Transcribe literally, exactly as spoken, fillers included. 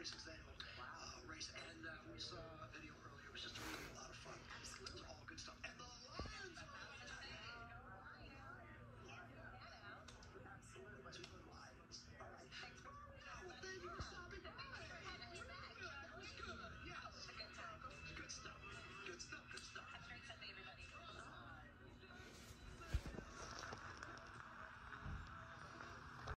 forty-six annual uh, race, and uh, we saw a video